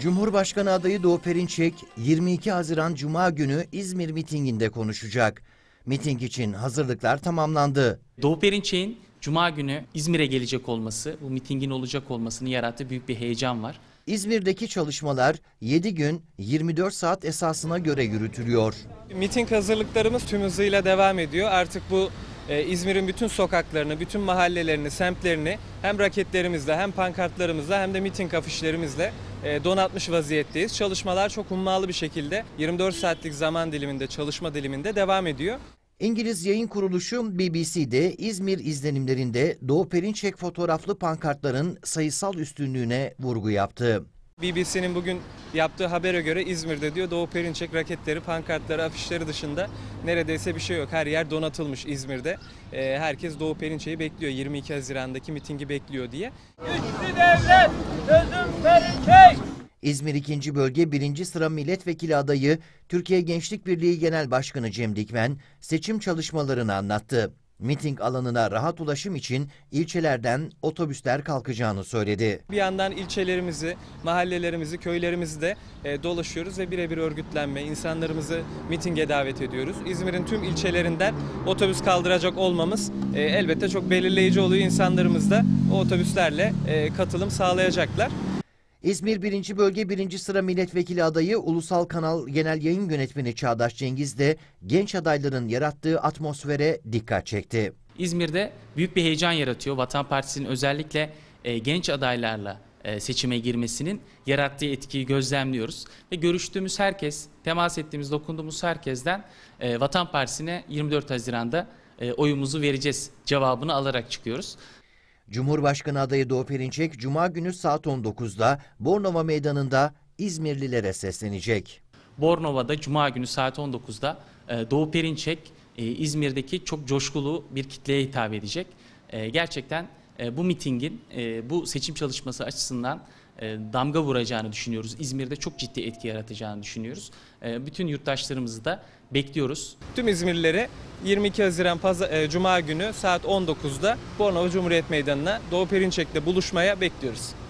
Cumhurbaşkanı adayı Doğu Perinçek 22 Haziran Cuma günü İzmir mitinginde konuşacak. Miting için hazırlıklar tamamlandı. Doğu Perinçek'in Cuma günü İzmir'e gelecek olması, bu mitingin olacak olmasını yarattığı büyük bir heyecan var. İzmir'deki çalışmalar 7 gün 24 saat esasına göre yürütülüyor. Miting hazırlıklarımız tüm hızıyla devam ediyor. Artık bu İzmir'in bütün sokaklarını, bütün mahallelerini, semtlerini hem raketlerimizle hem pankartlarımızla hem de miting afişlerimizle donatmış vaziyetteyiz. Çalışmalar çok hummalı bir şekilde 24 saatlik zaman diliminde, çalışma diliminde devam ediyor. İngiliz yayın kuruluşu BBC'de İzmir izlenimlerinde Doğu Perinçek fotoğraflı pankartların sayısal üstünlüğüne vurgu yaptı. BBC'nin bugün yaptığı habere göre İzmir'de diyor Doğu Perinçek raketleri, pankartları, afişleri dışında neredeyse bir şey yok. Her yer donatılmış İzmir'de. Herkes Doğu Perinçek'i bekliyor. 22 Haziran'daki mitingi bekliyor diye. Güçlü devlet, sözüm Perinçek. İzmir 2. Bölge 1. Sıra Milletvekili adayı Türkiye Gençlik Birliği Genel Başkanı Cem Dikmen seçim çalışmalarını anlattı. Miting alanına rahat ulaşım için ilçelerden otobüsler kalkacağını söyledi. Bir yandan ilçelerimizi, mahallelerimizi, köylerimizi de dolaşıyoruz ve birebir örgütlenme, insanlarımızı mitinge davet ediyoruz. İzmir'in tüm ilçelerinden otobüs kaldıracak olmamız elbette çok belirleyici oluyor. İnsanlarımız da o otobüslerle katılım sağlayacaklar. İzmir 1. Bölge 1. Sıra Milletvekili adayı Ulusal Kanal Genel Yayın Yönetmeni Çağdaş Cengiz de genç adayların yarattığı atmosfere dikkat çekti. İzmir'de büyük bir heyecan yaratıyor. Vatan Partisi'nin özellikle genç adaylarla seçime girmesinin yarattığı etkiyi gözlemliyoruz. Ve görüştüğümüz herkes, temas ettiğimiz, dokunduğumuz herkesten Vatan Partisi'ne 24 Haziran'da oyumuzu vereceğiz cevabını alarak çıkıyoruz. Cumhurbaşkanı adayı Doğu Perinçek Cuma günü saat 19'da Bornova Meydanı'nda İzmirlilere seslenecek. Bornova'da Cuma günü saat 19'da Doğu Perinçek İzmir'deki çok coşkulu bir kitleye hitap edecek. Gerçekten bu mitingin bu seçim çalışması açısından damga vuracağını düşünüyoruz. İzmir'de çok ciddi etki yaratacağını düşünüyoruz. Bütün yurttaşlarımızı da bekliyoruz. Tüm İzmirlileri 22 Haziran Cuma günü saat 19'da Bornova Cumhuriyet Meydanı'na Doğu Perinçek'le buluşmaya bekliyoruz.